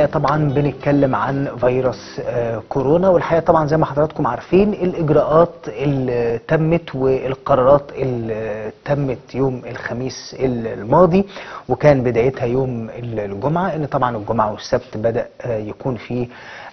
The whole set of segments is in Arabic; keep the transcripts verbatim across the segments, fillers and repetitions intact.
طبعا بنتكلم عن فيروس آه كورونا، والحقيقه طبعا زي ما حضراتكم عارفين الاجراءات اللي تمت والقرارات اللي تمت يوم الخميس الماضي، وكان بدايتها يوم الجمعه، ان طبعا الجمعه والسبت بدا آه يكون في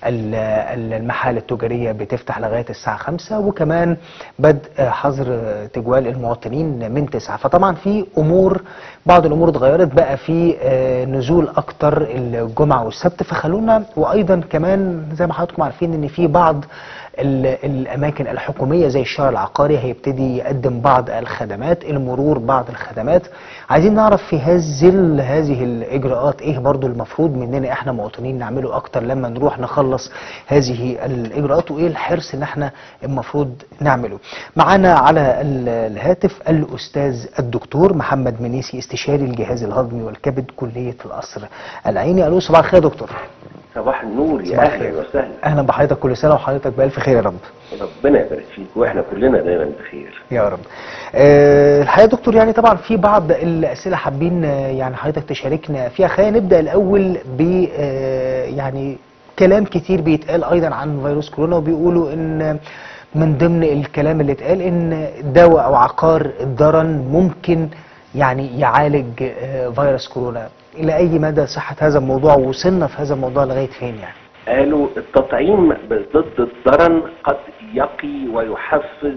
المحال التجاريه بتفتح لغايه الساعه خمسة، وكمان بدء حظر تجوال المواطنين من تسعة. فطبعا في امور بعض الامور اتغيرت، بقى في آه نزول اكتر الجمعه والسبت. فخلونا وايضا كمان زي ما حضراتكم عارفين ان في بعض الاماكن الحكوميه زي الشارع العقاري هيبتدي يقدم بعض الخدمات، المرور بعض الخدمات. عايزين نعرف في هذه هذه الاجراءات ايه برضو المفروض مننا احنا مواطنين نعمله اكتر لما نروح نخلص هذه الاجراءات، وايه الحرص ان احنا المفروض نعمله. معانا على الهاتف الاستاذ الدكتور محمد منيسي، استشاري الجهاز الهضمي والكبد، كليه القصر العيني. الو، صباح الخير يا دكتور. صباح النور، يا اهلا وسهلا. اهلا بحضرتك، كل سنه وحضرتك بالف خير يا رب. ربنا يبارك فيك واحنا كلنا دايما بخير يا رب. أه الحقيقه يا دكتور يعني طبعا في بعض الاسئله حابين يعني حضرتك تشاركنا فيها. خلينا نبدا الاول ب أه يعني كلام كتير بيتقال ايضا عن فيروس كورونا، وبيقولوا ان من ضمن الكلام اللي اتقال ان دواء او عقار الضرن ممكن يعني يعالج أه فيروس كورونا. الى اي مدى صحه هذا الموضوع؟ وصلنا في هذا الموضوع لغايه فين يعني؟ قالوا التطعيم ضد الضرن قد يقي ويحفز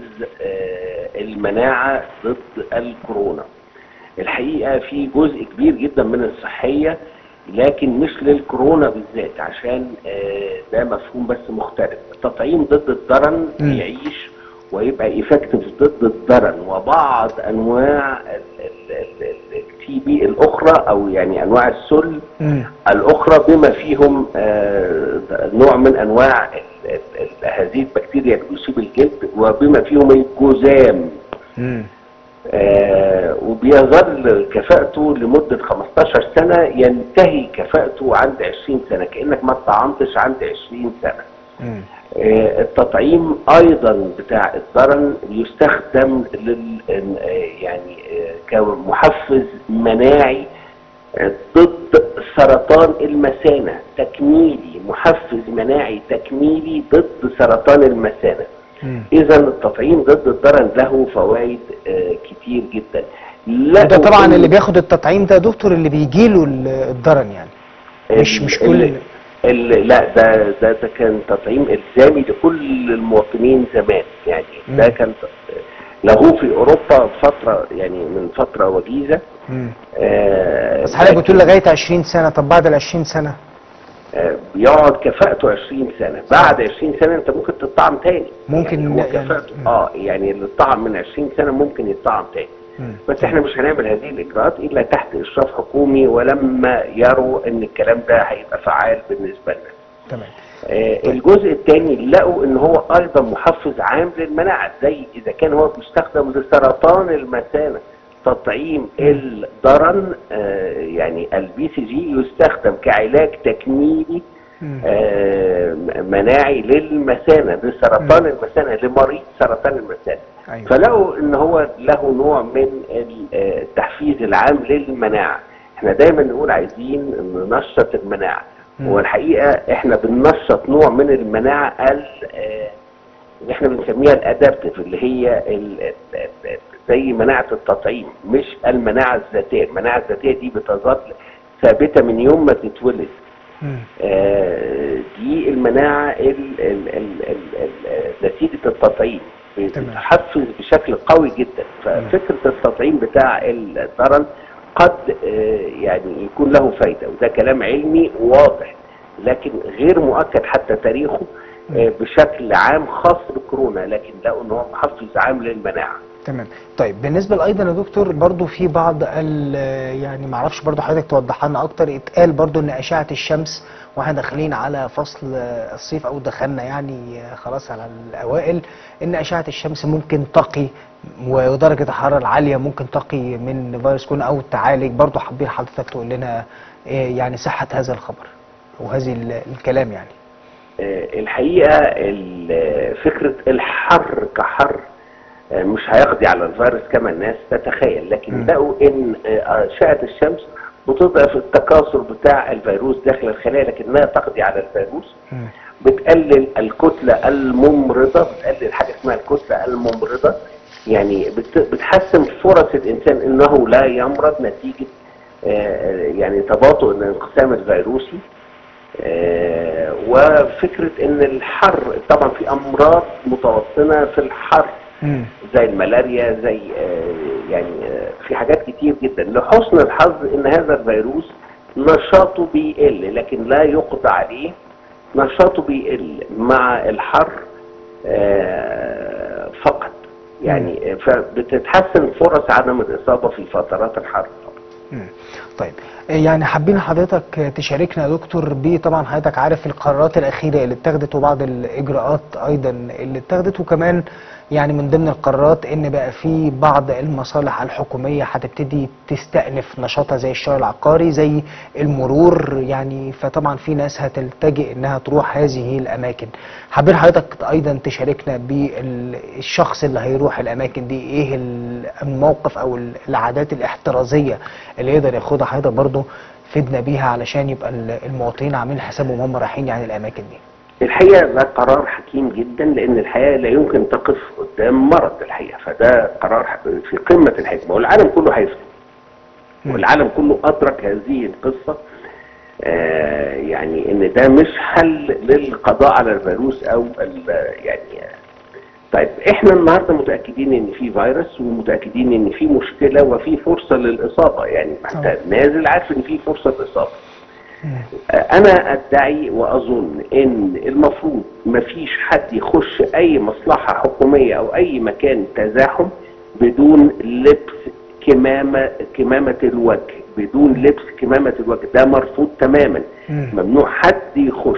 المناعة ضد الكورونا. الحقيقة في جزء كبير جدا من الصحية، لكن مش للكورونا بالذات، عشان ده مفهوم بس مختلف. التطعيم ضد الضرن بيعيش ويبقى إفكتيف ضد الضرن وبعض أنواع التي بي الأخرى، أو يعني أنواع السل م. الأخرى، بما فيهم آه نوع من أنواع ال ال ال هذه البكتيريا اللي بيصيب الجلد، وبما فيهم الجذام. آه وبيظل كفاءته لمدة خمستاشر سنة، ينتهي كفاءته عند عشرين سنة، كأنك ما اتطعمتش عند عشرين سنة. م. آه التطعيم ايضا بتاع الضرن يستخدم لل يعني آه كمحفز مناعي ضد سرطان المثانه، تكميلي، محفز مناعي تكميلي ضد سرطان المثانه. اذا التطعيم ضد الضرن له فوائد آه كتير جدا. ده طبعا اللي بياخد التطعيم ده دكتور اللي بيجيله الضرن يعني، مش مش كل لا، ده ده ده كان تطعيم الزامي لكل المواطنين زمان يعني. م. ده كان له في اوروبا فتره، يعني من فتره وجيزه. آه بس حضرتك بتقول لغايه عشرين سنه، طب بعد ال عشرين سنه؟ آه بيقعد كفاءته عشرين سنه، بعد عشرين سنه انت ممكن تطعم تاني. ممكن يعني هو كفاءته يعني اه يعني اللي اتطعم من عشرين سنه ممكن يتطعم تاني. مم. بس احنا مش هنعمل هذه الاجراءات الا تحت اشراف حكومي، ولما يروا ان الكلام ده هيبقى فعال بالنسبه لنا. تمام. آه الجزء الثاني لقوا ان هو ايضا محفز عام للمناعه، زي اذا كان هو بيستخدم لسرطان المثانه. تطعيم الضرن آه يعني البي سي جي يستخدم كعلاج تكميلي آه مناعي للمثانه، لسرطان المثانه، لمريض سرطان المثانه. أيوة. فلقوا ان هو له نوع من التحفيز العام للمناعه. احنا دايما نقول عايزين ننشط المناعه، والحقيقه احنا بننشط نوع من المناعه اللي احنا بنسميها الادابتيف، اللي هي زي مناعه التطعيم، مش المناعه الذاتيه. المناعه الذاتيه دي بتظل ثابته من يوم ما تتولد. آه دي المناعه نتيجه التطعيم بتحفز بشكل قوي جدا. ففكره التطعيم بتاع الضرن قد يعني يكون له فايده، وده كلام علمي واضح، لكن غير مؤكد حتى تاريخه بشكل عام خاص بكورونا، لكن لقوا ان هو محفز عام للمناعه. تمام. طيب بالنسبه ايضا يا دكتور برضو في بعض يعني ما اعرفش برضو حضرتك توضح لنا اكتر، اتقال برضو ان اشعه الشمس واحنا داخلين على فصل الصيف او دخلنا يعني خلاص على الاوائل، ان اشعه الشمس ممكن تقي ودرجه الحراره العاليه ممكن تقي من فيروس كورونا او تعالج. برضو حابين حضرتك تقول لنا يعني صحه هذا الخبر وهذه الكلام يعني. الحقيقه فكره الحر كحر مش هيقضي على الفيروس كما الناس تتخيل، لكن لقوا ان اشعه الشمس بتضعف التكاثر بتاع الفيروس داخل الخلايا لكنها تقضي على الفيروس. مم. بتقلل الكتلة الممرضة، بتقلل حاجة اسمها الكتلة الممرضة، يعني بت- بتحسن فرص الإنسان إنه لا يمرض نتيجة آه، يعني تباطؤ الانقسام الفيروسي. آه، وفكرة إن الحر طبعا في أمراض متوطنة في الحر مم. زي الملاريا، زي آه، يعني آه، في حاجات كتير جدا. لحسن الحظ ان هذا الفيروس نشاطه بيقل لكن لا يقضى عليه، نشاطه بيقل مع الحر آه، فقط، يعني آه، فبتتحسن فرص عدم الاصابه في فترات الحر. مم. طيب يعني حابين حضرتك تشاركنا يا دكتور ب طبعا حضرتك عارف القرارات الأخيرة اللي اتخذت وبعض الإجراءات أيضا اللي اتخذت، وكمان يعني من ضمن القرارات إن بقى في بعض المصالح الحكومية هتبتدي تستأنف نشاطها زي الشارع العقاري زي المرور، يعني فطبعا في ناس هتلتجئ إنها تروح هذه الأماكن. حابين حضرتك أيضا تشاركنا بالشخص اللي هيروح الأماكن دي إيه الموقف أو العادات الاحترازية اللي يقدر ياخدها حضرتك برضه فدنا بيها علشان يبقى المواطنين عاملين حسابهم هم رايحين يعني الاماكن دي. الحقيقه ده قرار حكيم جدا، لان الحياه لا يمكن تقف قدام مرض الحقيقه، فده قرار في قمه الحكمه والعالم كله هيفتح والعالم كله ادرك هذه القصه. آه يعني ان ده مش حل للقضاء على الفيروس او يعني. طيب احنا النهارده متاكدين ان في فيروس ومتاكدين ان في مشكله وفي فرصه للاصابه، يعني انت نازل عارف ان في فرصه اصابه. انا ادعي واظن ان المفروض مفيش حد يخش اي مصلحه حكوميه او اي مكان تزاحم بدون لبس كمامه كمامه الوجه، بدون لبس كمامه الوجه، ده مرفوض تماما. ممنوع حد يخش.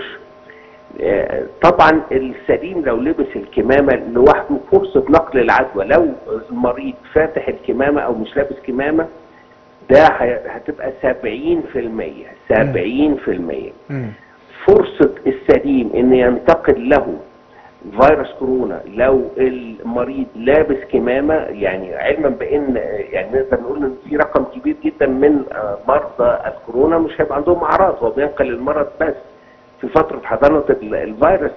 طبعا السليم لو لبس الكمامه لوحده فرصه نقل العدوى، لو المريض فاتح الكمامه او مش لابس كمامه ده هتبقى سبعين في المية سبعين في المية. فرصه السليم ان ينتقل له فيروس كورونا لو المريض لابس كمامه، يعني علما بان يعني نقدر نقول ان في رقم كبير جدا من مرضى الكورونا مش هيبقى عندهم اعراض وبينقل المرض بس في فترة حضانة الفيروس،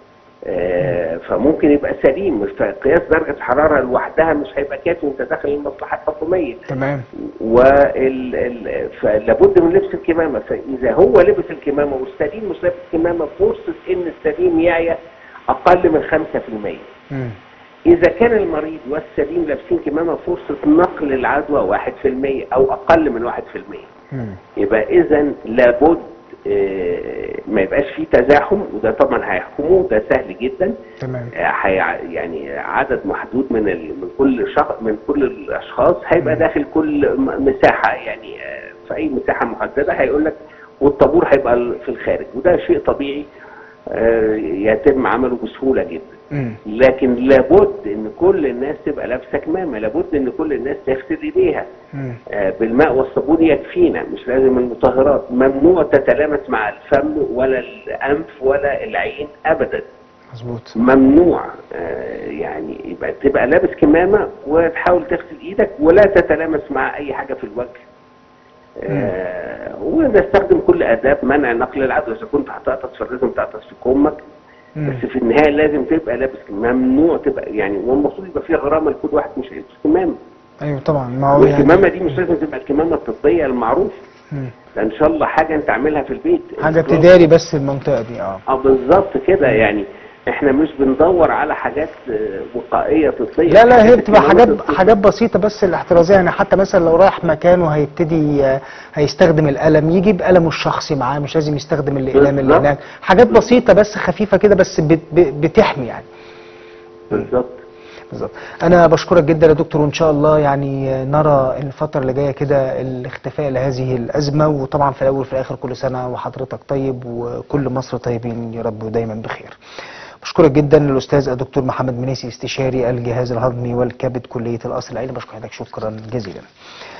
آه فممكن يبقى سليم. فقياس درجة الحرارة لوحدها مش هيبقى كافي وانت داخل المصلحة الحكومية. تمام. وال فلابد من لبس الكمامة، فإذا هو لبس الكمامة والسليم مش لابس كمامة فرصة إن السليم يعيا أقل من خمسة في المية. إذا كان المريض والسليم لابسين كمامة فرصة نقل العدوى واحد في المية أو أقل من واحد في المية. يبقى إذا لابد ما يبقاش فيه تزاحم، وده طبعا هيحكموه، ده سهل جدا. تمام. يعني عدد محدود من من كل شخص من كل الاشخاص هيبقى داخل كل مساحه، يعني في اي مساحه محدده هيقول لك، والطابور هيبقى في الخارج، وده شيء طبيعي يتم عمله بسهوله جدا. لكن لابد ان كل الناس تبقى لابسه كمامه، لابد ان كل الناس تغسل ايديها بالماء والصابون يكفينا، مش لازم المطهرات. ممنوع تتلامس مع الفم ولا الانف ولا العين ابدا. مظبوط. ممنوع يعني يبقى تبقى لابس كمامه وتحاول تغسل ايدك ولا تتلامس مع اي حاجه في الوجه. آه ونستخدم كل اداب منع نقل العدوى. اذا كنت هتعطس في الرزم تعطس في كمك، بس في النهايه لازم تبقى لابس. ممنوع تبقى يعني، والمفروض يبقى في غرامه لكل واحد مش هيلبس كمامه. ايوه طبعا. ما هو والكمامه يعني دي مش لازم تبقى الكمامه الطبيه المعروفه، ده ان شاء الله حاجه انت عاملها في البيت، حاجه تداري بس المنطقه دي. اه اه بالظبط كده. يعني احنا مش بندور على حاجات وقائيه طبيه، لا لا، هي بتبقى حاجات حاجات بسيطه بس الاحترازيه. يعني حتى مثلا لو رايح مكان وهيبتدي هيستخدم القلم يجيب قلمه الشخصي معاه، مش لازم يستخدم الاقلام اللي هناك. حاجات بسيطه بس خفيفه كده بس بت بتحمي يعني. بالظبط بالظبط. انا بشكرك جدا يا دكتور، وان شاء الله يعني نرى الفتره اللي جايه كده الاختفاء لهذه الازمه. وطبعا في الاول وفي الاخر كل سنه وحضرتك طيب وكل مصر طيبين يا رب ودايما بخير. بشكرك جدا الاستاذ الدكتور محمد منيسي، استشاري الجهاز الهضمي والكبد، كليه القصر العيني. بشكر حضرتك شكرا جزيلا.